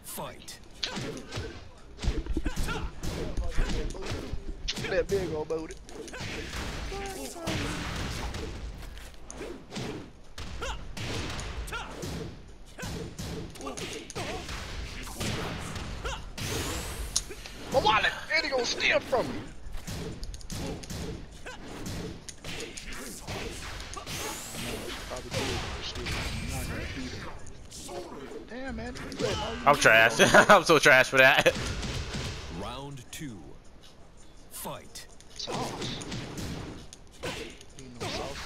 Fight. That big old booty. My wallet! And he gonna steal from me. Damn, man. I'm trash. I'm so trash for that. Round 2. Fight. Sauce. Need no sauce.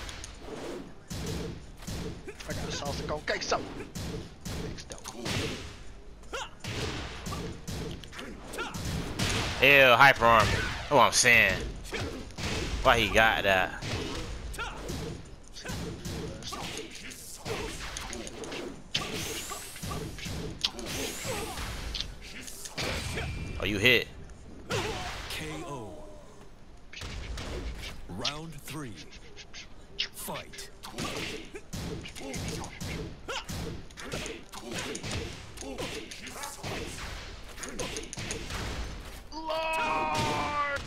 I got a sauce and cold queso. Next up. Ew, hyper armor. That's what I'm saying. Why he got that? Oh, you hit. KO. Round 3. Fight. Lord!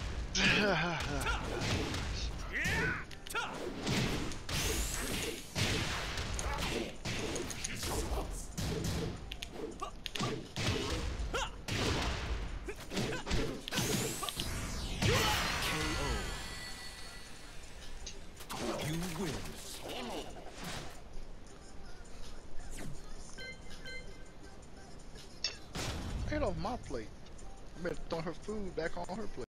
You win. Get off my plate. I better throw her food back on her plate.